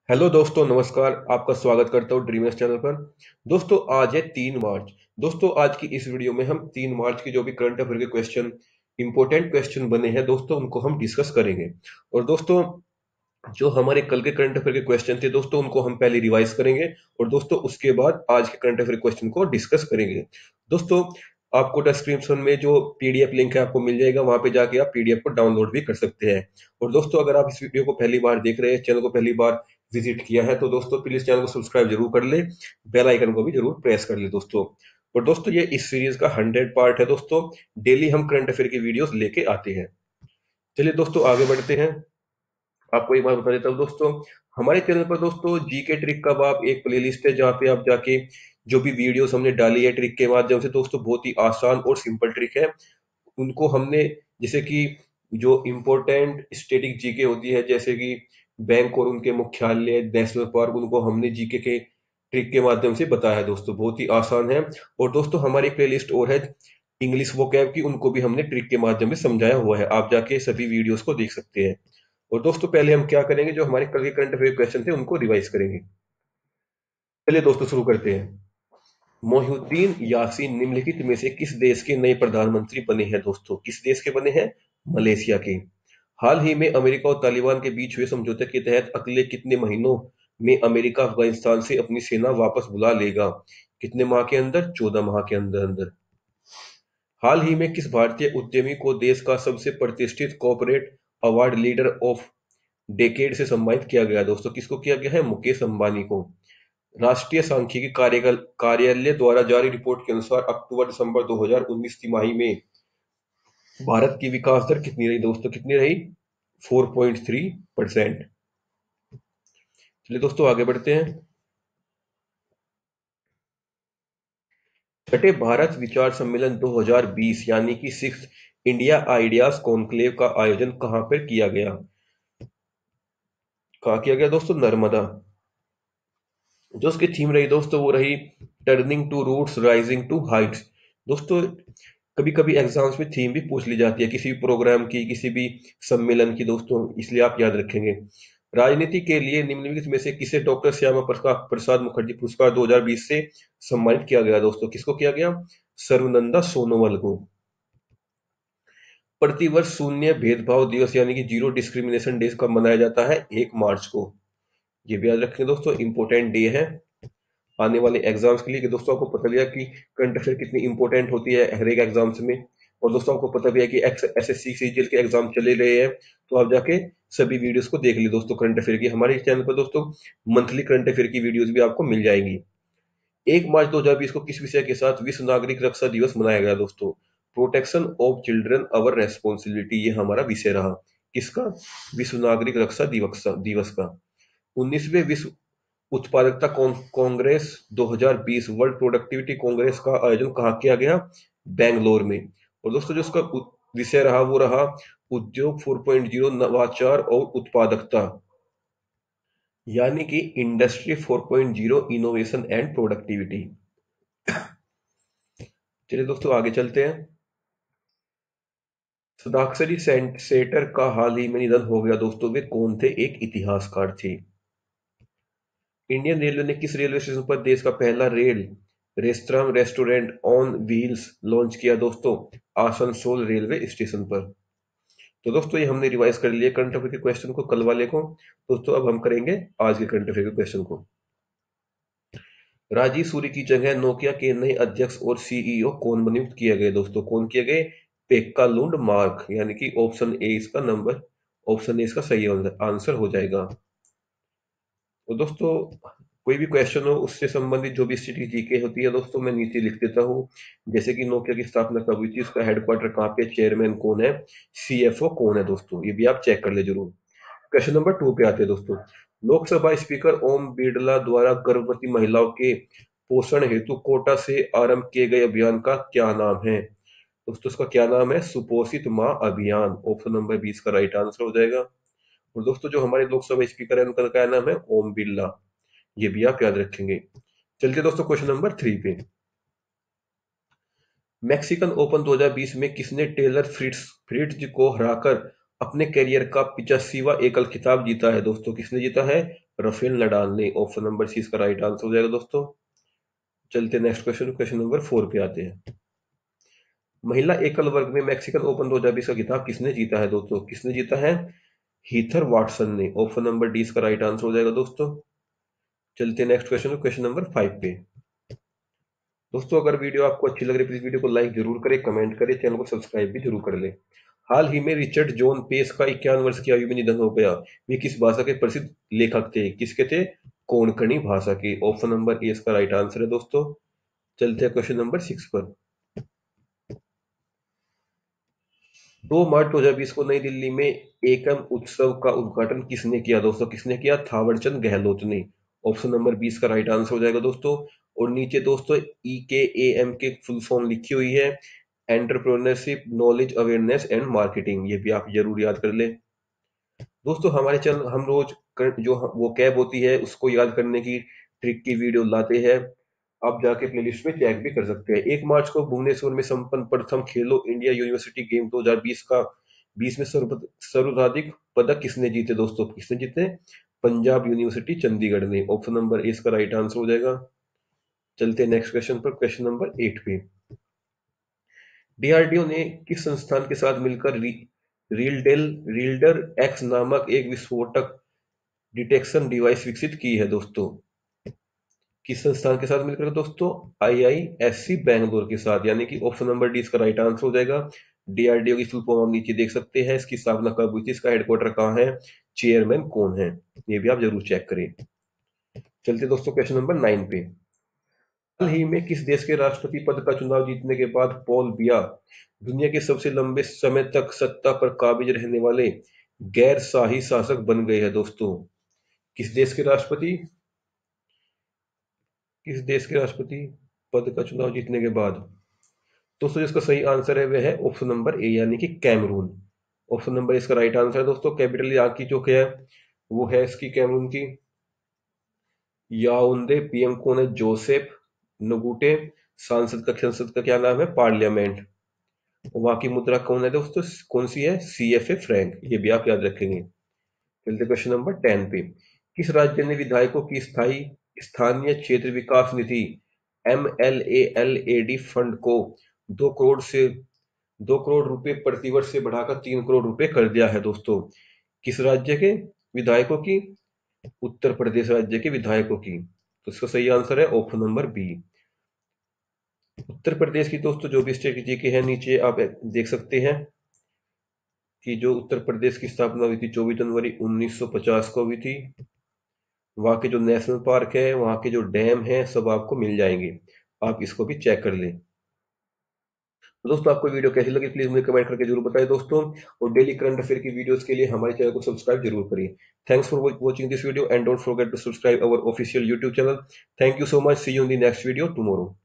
Hello दोस्तों, नमस्कार। आपका स्वागत करता हूँ ड्रीमर्स चैनल पर। दोस्तों, आज है 3 मार्च। दोस्तों, आज की इस वीडियो में हम 3 मार्च की जो भी करंट अफेयर के क्वेश्चन, इंपॉर्टेंट क्वेश्चन बने हैं दोस्तों, उनको हम डिस्कस करेंगे। और दोस्तों, जो हमारे कल के करंट अफेयर के क्वेश्चन थे दोस्तों, उनको हम पहले रिवाइज करेंगे और दोस्तों उसके बाद आज के करंट अफेयर क्वेश्चन को डिस्कस करेंगे। दोस्तों, आपको डिस्क्रिप्शन में जो पीडीएफ लिंक है आपको मिल जाएगा, वहां पे जाके आप पीडीएफ को डाउनलोड भी कर सकते हैं। और दोस्तों, अगर आप इस वीडियो को पहली बार देख रहे हैं, चैनल को पहली बार विजिट किया है, तो दोस्तों प्लीज चैनल को सब्सक्राइब जरूर कर ले, बेल आइकन को भी जरूर प्रेस कर ले दोस्तों। और दोस्तों, ये इस सीरीज का 100 पार्ट है दोस्तों। डेली हम करंट अफेयर की वीडियोस लेके आते हैं। चलिए दोस्तों, आगे बढ़ते हैं। आपको एक बात बता देता हूँ दोस्तों, हमारे चैनल पर दोस्तों जीके ट्रिक का आप एक प्लेलिस्ट है, जहाँ पे आप जाके जो भी वीडियोस हमने डाली है ट्रिक के माध्यम से दोस्तों, बहुत ही आसान और सिंपल ट्रिक है। उनको हमने, जैसे कि जो इम्पोर्टेंट स्टैटिक जीके होती है, जैसे कि बैंक और उनके मुख्यालय, नेशनल पार्क, उनको हमने जीके के ट्रिक के माध्यम से बताया है दोस्तों, बहुत ही आसान है। और दोस्तों, हमारी प्लेलिस्ट और है इंग्लिश वोकैब की, उनको भी हमने ट्रिक के माध्यम से समझाया हुआ है, आप जाके सभी वीडियोस को देख सकते हैं। और दोस्तों, पहले हम क्या करेंगे, जो हमारे कल के करंट अफेयर क्वेश्चन थे उनको रिवाइज करेंगे। चलिए दोस्तों, शुरू करते हैं। मोहिउद्दीन यासीन निम्नलिखित में से किस देश के नए प्रधानमंत्री बने हैं दोस्तों? किस देश के बने हैं? मलेशिया के। हाल ही में अमेरिका और तालिबान के बीच हुए समझौते के तहत अगले कितने महीनों में अमेरिका अफगानिस्तान से अपनी सेना वापस बुला लेगा? कितने माह के अंदर? 14 माह के अंदर अंदर। हाल ही में किस भारतीय उद्यमी को देश का सबसे प्रतिष्ठित corporate award leader of decade से सम्मानित किया गया दोस्तों? किसको किया गया है? मुकेश अंबानी को। राष्ट्रीय सांख्यिकी कार्यालय द्वारा जारी रिपोर्ट के अनुसार अक्टूबर-दिसंबर 2019 तिमाही में भारत की विकास दर कितनी रही दोस्तों? कितनी रही? 4.3%। चलिए दोस्तों, आगे बढ़ते हैं। छठे भारत विचार सम्मेलन 2020 यानी कि सिक्स इंडिया आइडियाज कॉन्क्लेव का आयोजन कहां पर किया गया? कहाँ किया गया दोस्तों? नर्मदा। जो उसकी थीम रही दोस्तों, वो रही turning to roots rising to heights. दोस्तों, कभी कभी एग्जाम्स में थीम भी पूछ ली जाती है किसी भी प्रोग्राम की, किसी भी सम्मेलन की दोस्तों, इसलिए आप याद रखेंगे। राजनीति के लिए निम्नलिखित में से किसे डॉक्टर श्यामा प्रसाद मुखर्जी पुरस्कार 2020 से सम्मानित किया गया दोस्तों? किसको किया गया? सर्वनंदा सोनोवाल को। प्रतिवर्ष शून्य भेदभाव दिवस यानी कि जीरो डिस्क्रिमिनेशन डे कब मनाया जाता है? 1 मार्च को। ये भी याद रखेंगे दोस्तों, इंपॉर्टेंट डे है आने वाले एग्जाम्स के लिए। कि दोस्तों, आपको पता भी है कि करंट अफेयर कितनी इंपॉर्टेंट होती है हर एक एग्जाम्स में। और दोस्तों, आपको पता भी है कि एसएससी सीजीएल के एग्जाम चले रहे हैं, तो आप जाके सभी वीडियोस को देख ली दोस्तों करंट अफेयर की। हमारे चैनल पर दोस्तों मंथली करंट अफेयर की वीडियोस भी आपको मिल जाएंगी। 1 मार्च 2020 को किस विषय के साथ विश्व नागरिक रक्षा दिवस मनाया गया दोस्तों? Protection of children our responsibility, ये हमारा विषय रहा। किसका? विश्व नागरिक रक्षा दिवस का। 19वें विश्व उत्पादकता कांग्रेस 2020 वर्ल्ड प्रोडक्टिविटी कांग्रेस का आयोजन कहाँ किया गया? बेंगलोर में। और दोस्तों, जो उसका विषय रहा वो रहा उद्योग 4.0 नवाचार और उत्पादकता, यानी कि इंडस्ट्री 4.0 इनोवेशन एंड प्रोडक्टिविटी। चलिए दोस्तों, आगे चलते हैं। सदाक्षरी सेटर का हाल ही में निधन हो गया दोस्तों। वे कौन थे? एक इतिहासकार थे। इंडियन रेलवे ने किस रेलवे स्टेशन पर देश का पहला रेस्टोरेंट ऑन व्हील्स लॉन्च किया दोस्तों? आसनसोल रेलवे स्टेशन पर। तो दोस्तों, ये हमने रिवाइज कर लिया करंट अफेयर के क्वेश्चन को, कल वाले को। दोस्तों, अब हम करेंगे आज के करंट अफेयर के क्वेश्चन को। राजीव सूरी की जगह नोकिया के नए अध्यक्ष और सीईओ कौन नियुक्त किए गए दोस्तों? कौन किए गए? पेक्का लुंड मार्क, यानी कि ऑप्शन ए इसका सही आंसर हो जाएगा। तो दोस्तों, कोई भी क्वेश्चन हो उससे संबंधित जो भी स्थिति जीके होती है दोस्तों, मैं नीचे लिख देता हूँ। जैसे कि नोकिया की स्थापना कब हुई थी, उसका हेडक्वार्टर कहाँ पे, चेयरमैन कौन है, सीएफओ कौन है दोस्तों, ये भी आप चेक कर ले जरूर। क्वेश्चन नंबर 2 पे आते हैं दोस्तों। लोकसभा स्पीकर ओम बिरला द्वारा गर्भवती महिलाओं के पोषण हेतु कोटा से आरंभ किए गए अभियान का क्या नाम है दोस्तों? उसका क्या नाम है? सुपोषित माँ अभियान। ऑप्शन नंबर 20 का राइट आंसर हो जाएगा। और दोस्तों, जो हमारे लोकसभा स्पीकर है उनका क्या नाम है? ओम बिरला। ये भी आप याद रखेंगे। चलते दोस्तों क्वेश्चन नंबर 3 पे। मैक्सिकन ओपन 2020 में किसने टेलर फ्रिट्ज को हराकर अपने करियर का 85वां एकल खिताब जीता है दोस्तों? किसने जीता है? राफेल नडाल ने। ऑप्शन नंबर सी इसका राइट आंसर हो जाएगा दोस्तों। चलते नेक्स्ट क्वेश्चन, क्वेश्चन नंबर 4 पे आते हैं। महिला एकल वर्ग में मैक्सिकन ओपन 2020 का खिताब किसने जीता है दोस्तों? किसने जीता है? हीथर वाटसन ने। ऑप्शन नंबर डी इसका राइट आंसर हो जाएगा दोस्तों। चलते नेक्स्ट क्वेश्चन, क्वेश्चन नंबर 5 पे। दोस्तों अगर वीडियो आपको अच्छी लग रही है प्लीज वीडियो को लाइक जरूर करें, कमेंट करें, चैनल को सब्सक्राइब भी जरूर कर ले। हाल ही में रिचर्ड जॉन पेस का 51 वर्ष की आयु में निधन हो गया। वे किस भाषा के प्रसिद्ध लेखक थे? किसके थे? कोंकणी भाषा के। ऑप्शन नंबर ए इसका राइट आंसर है दोस्तों। चलते हैं क्वेश्चन नंबर 6 पर। 2 मार्च 2020 को नई दिल्ली में एकम उत्सव का उद्घाटन किसने किया दोस्तों? किसने किया? थावरचंद गहलोत ने। ऑप्शन नंबर 20 का राइट आंसर हो जाएगा दोस्तों। और नीचे दोस्तों EKAM के फुल फॉर्म लिखी हुई है, entrepreneurship, knowledge, awareness and marketing. ये भी आप जरूर याद कर ले दोस्तों। हमारे चैनल हम रोज जो वो कैब होती है उसको याद करने की ट्रिक की वीडियो लाते हैं। आप जाके प्लेलिस्ट में चेक भी कर सकते हैं। 1 मार्च को भुवनेश्वर में संपन्न प्रथम खेलो इंडिया यूनिवर्सिटी गेम 2020 का 20 में सर्वाधिक पदक किसने जीते दोस्तों? किसने जीते? पंजाब यूनिवर्सिटी चंडीगढ़ ने। ऑप्शन नंबर ए इसका राइट आंसर हो जाएगा। चलते हैं नेक्स्ट क्वेश्चन पर, क्वेश्चन नंबर 8 पे। डीआरडीओ ने किस संस्थान के साथ मिलकर रील्डर एक्स नामक एक विस्फोटक डिटेक्शन डिवाइस विकसित की है दोस्तों? किस संस्थान के साथ मिलकर दोस्तों? IISc बैंगलोर के साथ, यानी कि ऑप्शन नंबर डी इसका राइट आंसर हो जाएगा। डीआरडीओ की फुल फॉर्म आप नीचे देख सकते हैं। इसकी स्थापना कब हुई थी? इसका हेडक्वार्टर कहाँ है? चेयरमैन कौन है? ये भी आप जरूर चेक करें। चलते दोस्तों क्वेश्चन नंबर 9 पे। हाल ही में किस देश के राष्ट्रपति पद का चुनाव जीतने के बाद पॉल बिया दुनिया के सबसे लंबे समय तक सत्ता पर काबिज रहने वाले गैर शाही शासक बन गए हैं दोस्तों? किस देश के राष्ट्रपति? किस देश के राष्ट्रपति पद का चुनाव जीतने के बाद? दोस्तों जिसका सही आंसर है वह है ऑप्शन नंबर ए, यानी कि कैमरून। ऑप्शन नंबर इसका राइट आंसर है दोस्तों। कैपिटल यहाँ की जो है वो है इसकी कैमरून की याओंदे। PM कौन है? Joseph Ngute. संसद का क्या नाम है? पार्लियामेंट। वहां की मुद्रा कौन है दोस्तों? कौन सी है? CFA franc. ये भी आप याद रखेंगे। चलते क्वेश्चन नंबर 10 पे। किस राज्य ने विधायकों की स्थानीय क्षेत्र विकास निधि MLALAD फंड को 2 करोड़ रुपए प्रतिवर्ष से बढ़ाकर 3 करोड़ रुपए कर दिया है दोस्तों? किस राज्य के विधायकों की? उत्तर प्रदेश राज्य के विधायकों की। तो इसका सही आंसर है option number B. Uttar Pradesh की दोस्तों जो भी स्टेट जी के हैं नीचे आप देख सकते हैं कि जो उत्तर प्रदेश की स्थापना हुई थी 24 जनवरी 1950 को हुई थी। वहाँ के जो नेशनल पार्क है, वहाँ के जो डैम है, सब आपको मिल जाएंगे। आप इसको भी चेक कर लें। तो दोस्तों आपको वीडियो कैसी लगी प्लीज मुझे कमेंट करके जरूर बताएं दोस्तों। और डेली करंट अफेयर की वीडियोस के लिए हमारे चैनल को सब्सक्राइब जरूर करिए। Thanks for watching this video and don't forget to subscribe our official YouTube channel. Thank you so much. See you in the next video tomorrow.